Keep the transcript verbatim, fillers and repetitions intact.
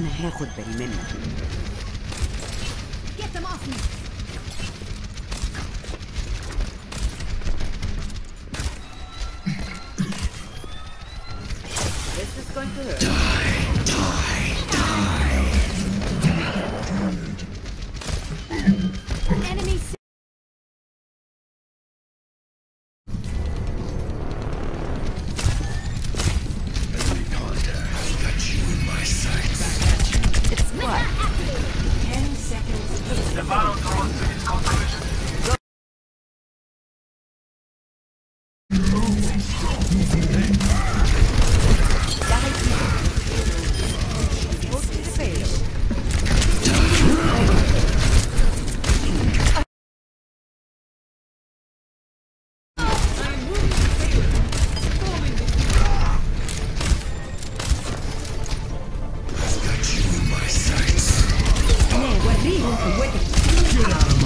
أنا هاخد بالي منك. Get them off me. This is going to hurt. Die, die, die. Enemy. Enemy contact. Got you in my sights. It's what? Ten seconds. The battle draws to its conclusion. Got you in my sights. Hey, وريهم قوتك.